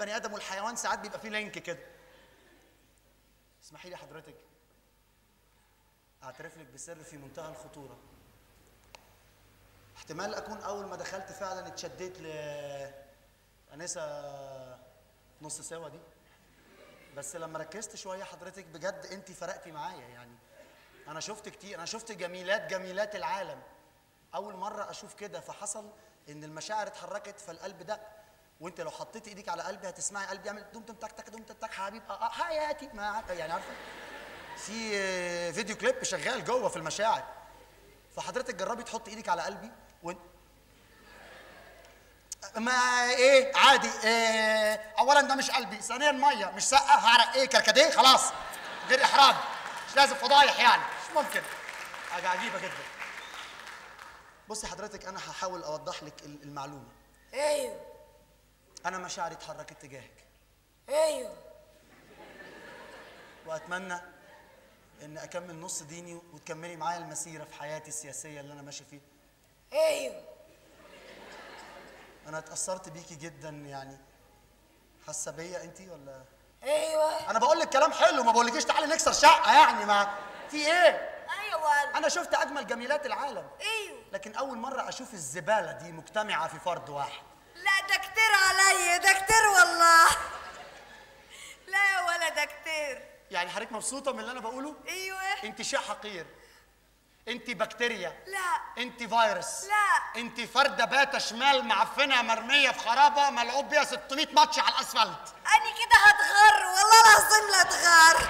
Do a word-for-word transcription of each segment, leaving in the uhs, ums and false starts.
البني ادم والحيوان ساعات بيبقى فيه لينك كده. اسمحي لي حضرتك اعترف لك بسر في منتهى الخطوره. احتمال اكون اول ما دخلت فعلا اتشديت لانسه نص سوا دي، بس لما ركزت شويه حضرتك بجد انت فرقتي معايا. يعني انا شفت كتير، انا شفت جميلات جميلات العالم، اول مره اشوف كده، فحصل ان المشاعر اتحركت فالقلب دق. وانت لو حطيت ايديك على قلبي هتسمعي قلبي يعمل دوم تم تك تك دوم تك تك حبيب اه اه حياتي، ما يعني عارفه في فيديو كليب شغال جوه في المشاعر. فحضرتك جربي تحطي ايدك على قلبي وانت ما ايه عادي. إيه اولا ده مش قلبي، ثانيا ميه مش سقه هعرق ايه كركديه خلاص غير احراج، مش لازم فضايح يعني، مش ممكن. حاجه عجيبه جدا. بصي حضرتك انا هحاول اوضح لك المعلومه. ايوه انا مشاعري اتحركت تجاهك. ايوه واتمنى ان اكمل نص ديني وتكملي معايا المسيره في حياتي السياسيه اللي انا ماشي فيها. ايوه انا اتاثرت بيكي جدا، يعني حاسه بيا انت ولا؟ ايوه انا بقول لك كلام حلو، ما بقولكيش تعالي نكسر شقه، يعني ما في ايه؟ ايوه انا شفت اجمل جميلات العالم، ايوه لكن اول مره اشوف الزباله دي مجتمعه في فرد واحد. لا ده كتير عليا، ده كتير والله. لا ولا ده كتير. يعني حضرتك مبسوطه من اللي انا بقوله؟ ايوه. انت شيء حقير، انت بكتيريا، لا انت فيروس، لا انت فرده باته شمال معفنه مرميه في خرابه ملعوب بيها ستمية ماتش على الاسفلت. أنا كده هتغر والله العظيم لا اتغر.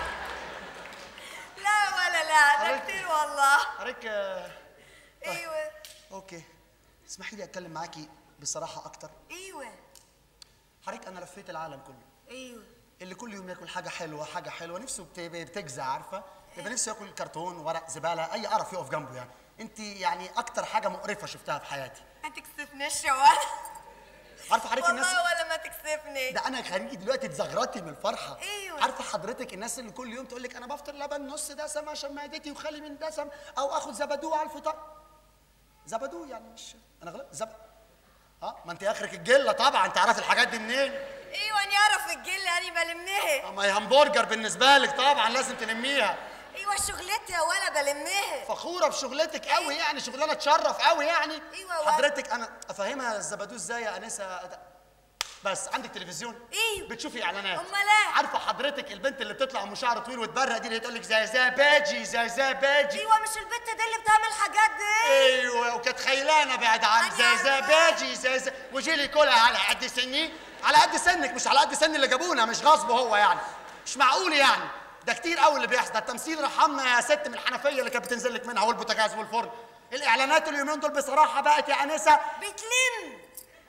لا ولا لا ده كتير والله. حضرتك ايوه اوكي، اسمحي لي اتكلم معاكي بصراحه اكتر. ايوه حضرتك انا لفيت العالم كله. ايوه. اللي كل يوم ياكل حاجه حلوه حاجه حلوه نفسه بتجزع، عارفه؟ يبقى نفسه ياكل كرتون ورق زباله اي قرف يقف جنبه. يعني انت يعني اكتر حاجه مقرفه شفتها في حياتي. ما تكسفنيش ولا عارفه حضرتك الناس والله ولا ما تكسفني. ده انا خليكي دلوقتي تزغرطي من الفرحه. ايوه. عارفه حضرتك الناس اللي كل يوم تقول لك انا بفطر لبن نص دسم عشان معدتي وخالي من دسم، او اخد زبدو على الفطار. زبدو يعني مش انا غلط زب اه ما انت اخرك الجله طبعا، انت عارف الحاجات دي منين؟ ايوه انا اعرف الجله، انا بلمها. ما هي همبرجر بالنسبه لك طبعا لازم تلميها. ايوه شغلتي يا ولا بلمها. فخوره بشغلتك قوي يعني، شغلانه تشرف قوي يعني. ايوه حضرتك انا افهمها الزبدو ازاي يا انسه؟ بس عندك تلفزيون؟ ايوه. بتشوفي اعلانات؟ امال ايه؟ عارفه حضرتك البنت اللي بتطلع ام شعر طويل وتبرق دي اللي تقول لك زي زي باجي زي زي باجي؟ ايوه مش البنت دي اللي بتعمل الحاجات دي؟ ايوه وكانت خيلانه بعد عن زي زي باجي زي زي وجي لي كلها على قد سني، على قد سنك مش على قد سن اللي جابونا، مش غصب هو يعني، مش معقول يعني. ده كتير قوي اللي بيحصل، ده التمثيل رحمنا يا ست من الحنفيه اللي كانت بتنزل لك منها والبوتاجاز والفرن. الاعلانات اليومين دول بصراحه بقت يا انسه بتلم.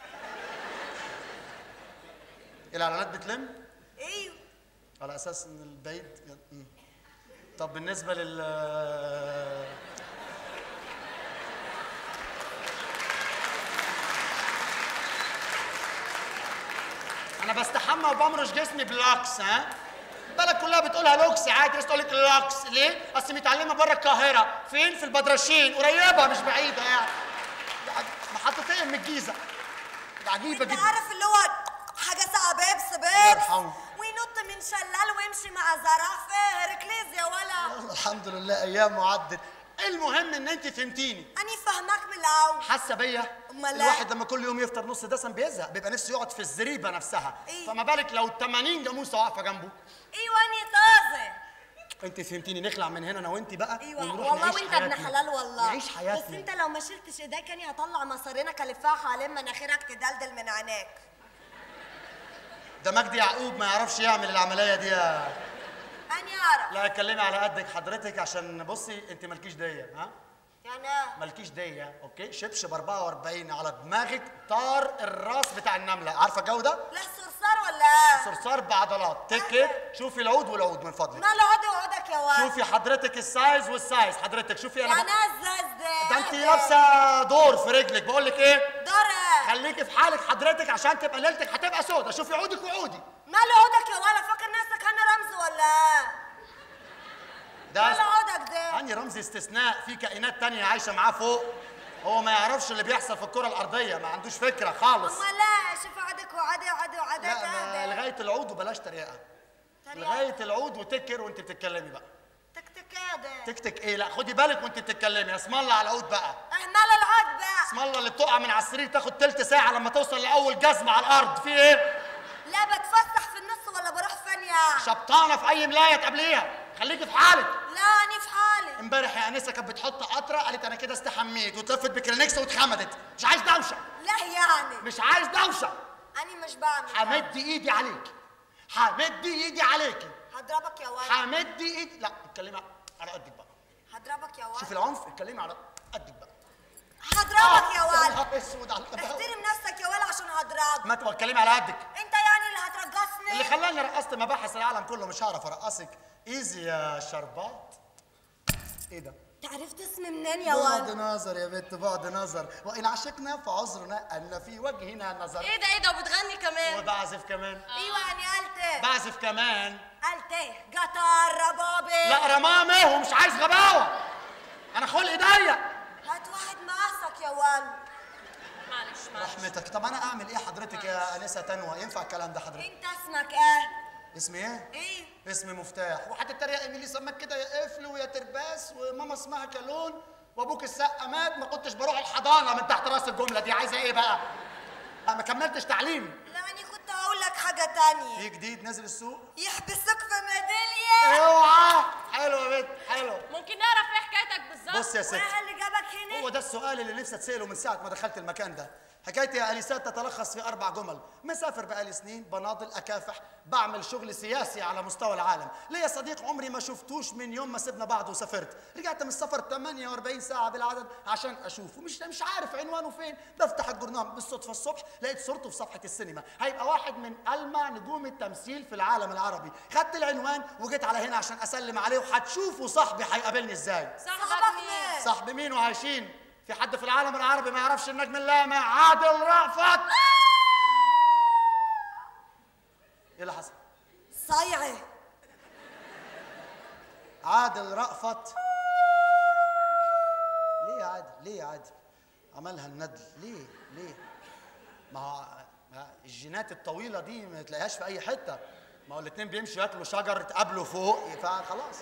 الاعلانات بتلم؟ ايوه. على اساس ان البعيد. طب بالنسبه لل انا بستحمى وبمرش جسمي بلوكس. ها البلد كلها بتقولها لوكس عادي، بس تقول لك لوكس ليه؟ اصل متعلمه بره القاهره. فين؟ في البدرشين، قريبه مش بعيده يعني، محطتين من الجيزه. عجيبه جدا. انت عارف اللي هو حاجه ساعه بيبس بيبس وينط من شلال ويمشي مع زرافه هركليز يا ولا. الحمد لله ايام معدل. المهم ان انت فهمتيني. انا فاهمك من الاول. حاسه بيا؟ امال الواحد لما كل يوم يفطر نص دسم بيزهق، بيبقى نفسه يقعد في الزريبه نفسها. إيه؟ فما بالك لو ثمانين جاموسه واقفه جنبه. ايوه اني طازه. انت فهمتيني، نخلع من هنا انا وانت بقى. ايوه ونروح والله نعيش وانت حياتنا. ابن حلال والله. نعيش حياتنا. بس انت لو ما شلتش ايديك اني هطلع مصارينك الفها حوالين مناخيرك تدلدل من عينيك. ده مجدي يعقوب ما يعرفش يعمل العمليه دي يا اني اعرف. لا اتكلمي على قدك حضرتك، عشان بصي انت مالكيش ديه. ها يعني ايه؟ مالكيش ديه. اوكي شبشب أربعة وأربعين على دماغك طار الراس بتاع النمله، عارفه الجو ده؟ لا صرصار ولا ايه؟ صرصار بعضلات. تكت شوفي العود والعود من فضلك. ماله عودي وعودك يا واد؟ شوفي حضرتك السايز والسايز. حضرتك شوفي انا يعني ايه الزاز ده؟ ده انت لابسه دور في رجلك. بقول لك ايه؟ دور ايه؟ خليكي في حالك حضرتك عشان تبقى ليلتك هتبقى سودة. شوفي عودك وعودي. ماله عودك يا ولا؟ فاكر نفسك انا رمز ولا ايه؟ ده ماله عودك ده؟ اني رمز استثناء، في كائنات تانية عايشه معاه فوق. هو ما يعرفش اللي بيحصل في الكره الارضيه، ما عندوش فكره خالص. اما لا شوف عدك وعدي وعدي وعدي لا ما لغايه العود وبلاش تريقه. لغايه العود وتكر وانت بتتكلمي بقى. تكتك ده تكتك ايه؟ لا خدي بالك وانت بتتكلمي. اسم الله على العود بقى. اهمل العود بقى. اسم الله اللي بتقع من على السرير تاخد تلت ساعه لما توصل لاول جزمه على الارض. في ايه؟ لا بتفسح في النص ولا بروح فين يا شبطانه في اي ملايه تقابليها. خليكي في حالك. لا انا في حالي. امبارح يا انسه كانت بتحط قطره قالت انا كده استحميت وتلفت بكلينكس واتخمدت. مش عايز دوشه. لا يعني مش عايز دوشه. انا مش بعمل. همد ايدي عليكي. همد ايدي عليكي. هضربك يا ولد. همد ايدي. لا اتكلمي على قدك بقى. هضربك يا ولد. شوفي العنف. اتكلمي على قدك بقى. هضربك يا ولد. يا نهار اسود على الغباوة. احترم نفسك يا ولد عشان هضربك. ما تتكلمي على قدك. انت يعني اللي هترقصني؟ اللي خلاني رقصت مباحث العالم كله مش هعرف ارقصك. ايزي يا شربات. ايه ده؟ تعرفت اسمي منين يا بعد ولد؟ نظر يا بنت بعد نظر، وان عشقنا فعذرنا ان في وجهنا نظر. ايه ده ايه ده وبتغني كمان؟ وبعزف كمان. ايوه انا قلت ايه؟ بعزف كمان. قلت ايه؟ قطر ربابي. لا رمامي ومش عايز غباوه. انا خلقي ضيق. هات واحد مقاسك يا ولد. معلش معلش. رحمتك. طب انا اعمل ايه حضرتك يا انسه تنوى؟ ينفع الكلام ده حضرتك؟ انت اسمك ايه؟ اسمي ايه؟ ايه؟ اسمي مفتاح. وهتتريق مين اللي سماك كده يا قفل ويا ترباس وماما اسمها كالون وابوك السقا مات ما كنتش بروح الحضانه من تحت راس الجمله دي. عايزه ايه بقى؟ أنا ما كملتش تعليمي. لا انا كنت هقول لك حاجه تانية. في جديد نازل السوق؟ يحبسوك في ميداليه. اوعى. حلو يا بنت حلو. ممكن نعرف ايه حكايتك بالظبط؟ بص يا ست، وايه اللي جابك هنا؟ هو ده السؤال اللي نفسي اتساله من ساعه ما دخلت المكان ده. حكايتي يا انسات تتلخص في اربع جمل. مسافر بقالي سنين، بناضل اكافح، بعمل شغل سياسي على مستوى العالم. ليا صديق عمري ما شفتوش من يوم ما سيبنا بعض وسافرت. رجعت من السفر ثمانية وأربعين ساعه بالعدد عشان اشوفه. مش مش عارف عنوانه فين. بفتح الجورنال بالصدفه الصبح لقيت صورته في صفحه السينما. هيبقى واحد من ألمع نجوم التمثيل في العالم العربي. خدت العنوان وجيت على هنا عشان اسلم عليه. وهتشوفوا صاحبي هيقابلني ازاي. صاحبك مين؟ صاحب مين وعايشين؟ في حد في العالم العربي ما يعرفش النجم اللامع عادل رأفت؟ ايه اللي حصل؟ صايعه. عادل رأفت. ليه يا عادل؟ ليه يا عادل؟ عملها الندل ليه؟ ليه؟ ما هو ما الجينات الطويلة دي ما تلاقيهاش في أي حتة. ما هو الاتنين بيمشوا ياكلوا شجر يتقابلوا فوق فخلاص.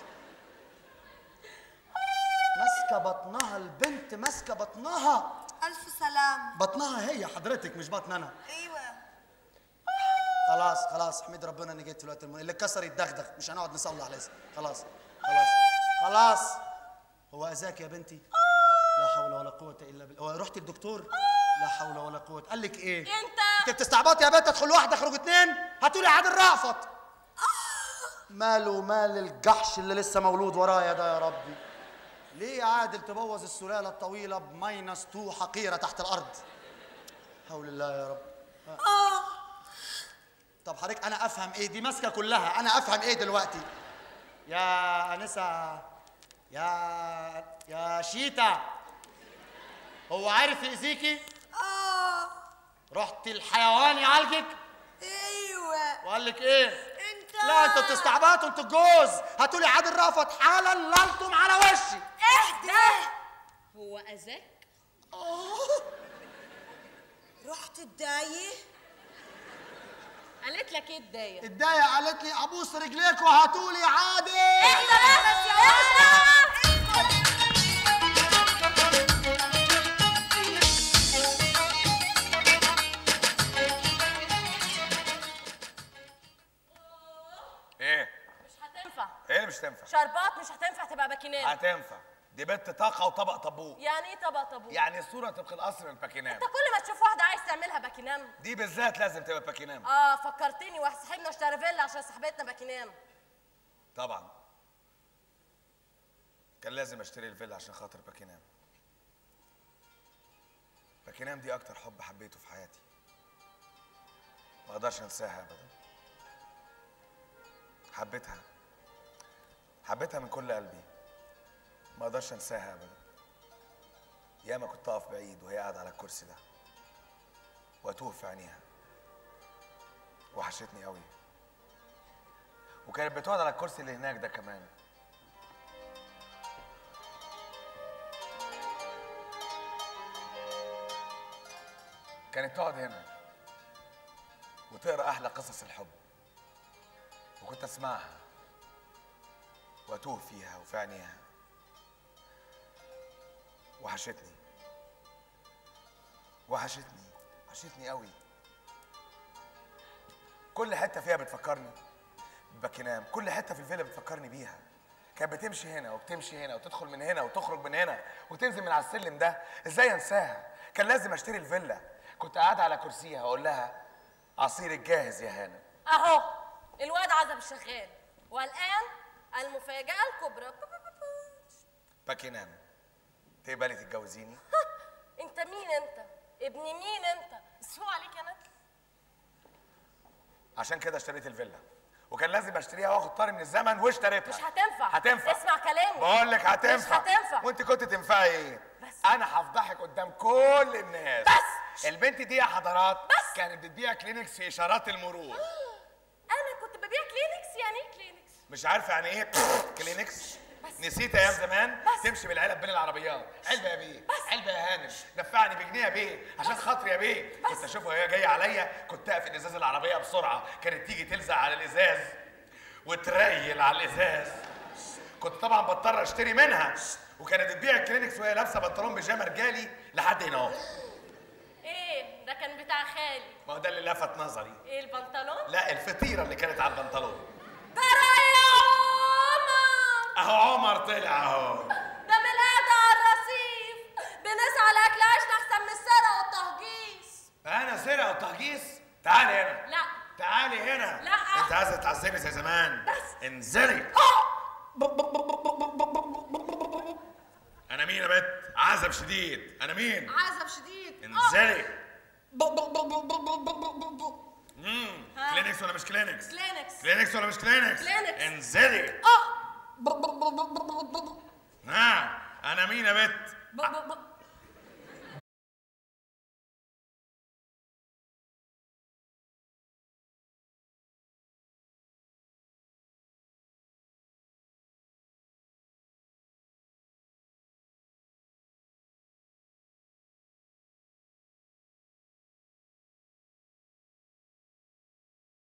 ماسكه بطنها البنت، ماسكه بطنها. الف سلام. بطنها هي حضرتك مش بطن انا. ايوه. خلاص خلاص احمد ربنا اني جيت في الوقت المناسب. اللي اتكسر يتدغدغ، مش هنقعد نصلح على اسمه. خلاص خلاص خلاص. هو اذاك يا بنتي؟ لا حول ولا قوه الا بالله. هو رحت الدكتور؟ لا حول ولا قوه. قال لك ايه؟ انت انت بتستعبطي يا بنت. ادخل واحده اخرج اتنين. هاتوا لي عادل رأفت. ماله مال الجحش اللي لسه مولود ورايا ده يا ربي؟ ليه يا عادل تبوظ السلالة الطويلة بماينس تو حقيرة تحت الأرض؟ حول الله يا رب. اه. طب حضرتك أنا أفهم إيه؟ دي ماسكة كلها، أنا أفهم إيه دلوقتي؟ يا أنسة يا يا شيتا، هو عارف يأذيكي؟ اه. رحت الحيوان يعالجك؟ ايوه. وقال لك إيه؟ انت لا انتوا بتستعبطوا انتوا الجوز. هاتوا لي عادل رأفت حالا لا انتم على وشي. اهدى. هو اذاك؟ رحت تضايق؟ قالت لك ايه الدايه؟ اتضايق قالت لي ابوس رجليك وهاتوا لي عادل. اهدى بس يا اهدى. ايه؟ مش هتنفع. ايه اللي مش تنفع؟ شربات مش هتنفع تبقى باكينام. هتنفع. دي بنت طاقه وطبق طابوق. يعني ايه طبق طابوق؟ يعني صوره تبقى القصر الباكينام. انت كل ما تشوف واحده عايز تعملها باكينام. دي بالذات لازم تبقى باكينام. اه فكرتني. واحد صاحبنا اشترى فيلا عشان صاحبتنا باكينام. طبعا كان لازم اشتري الفيلا عشان خاطر باكينام. باكينام دي اكتر حب حبيته في حياتي، ما اقدرش انساها ابدا. حبيتها حبيتها من كل قلبي، ما اقدرش انساها ابدا. ياما كنت اقف بعيد وهي قاعده على الكرسي ده واتوه في عينيها. وحشتني قوي، وكانت بتقعد على الكرسي اللي هناك ده كمان. كانت تقعد هنا وتقرا احلى قصص الحب، وكنت اسمعها واتوه فيها وفي عينيها. وحشتني وحشتني وحشتني قوي. كل حته فيها بتفكرني بباكنام، كل حته في الفيلا بتفكرني بيها. كانت بتمشي هنا وبتمشي هنا وتدخل من هنا وتخرج من هنا وتنزل من على السلم ده. ازاي انساها؟ كان لازم اشتري الفيلا. كنت قاعد على كرسيها واقول لها عصيرك جاهز يا هانم. اهو الواد عزب شغال، والان المفاجأة الكبرى. باكنام، تقبلي تتجوزيني؟ انت مين انت؟ ابن مين انت؟ اسفوا عليك انا. عشان كده اشتريت الفيلا، وكان لازم اشتريها واخد طاري من الزمن واشتريتها. مش هتنفع. هتنفع. اسمع كلامي. بقول لك هتنفع. مش هتنفع. وانت كنت تنفعي ايه؟ بس انا هفضحك قدام كل الناس. بس البنت دي يا حضرات بس كانت بتبيع كلينكس في اشارات المرور. انا كنت ببيع كلينكس. يعني ايه كلينكس؟ مش عارفه يعني ايه كلينكس؟ نسيت ايام زمان؟ بس. تمشي بالعلب بين العربيات، علبه يا بيه، علبه يا هانم، دفعني بجنيه يا بيه عشان خاطري يا بيه. كنت اشوفها وهي جايه عليا، كنت اقفل ازاز العربيه بسرعه، كانت تيجي تلزق على الازاز وتريل على الازاز. كنت طبعا بضطر اشتري منها، وكانت تبيع الكلينكس وهي لابسه بنطلون بيجامه رجالي لحد هنا اهو. ايه ده؟ كان بتاع خالي. ما هو ده اللي لفت نظري. ايه البنطلون؟ لا، الفطيره اللي كانت على البنطلون. ترى يا عمر اهو عمر طلع اهو. ده من القعدة على الرصيف. بنسعى لاكل عيشنا احسن من السرقة والتهجيس. انا سرقه وتهجيس؟ تعالي هنا. لا تعالي هنا. لا. انت عايزه تعذبي زي زمان. بس انزلي. انا مين يا بت؟ عزب شديد. انا مين؟ عزب شديد. انزلي. امم كلينكس ولا مش كلينكس؟ كلينكس. كلينكس ولا مش كلينكس؟ كلينكس. انزلي. اه ها، انا مين يا بت؟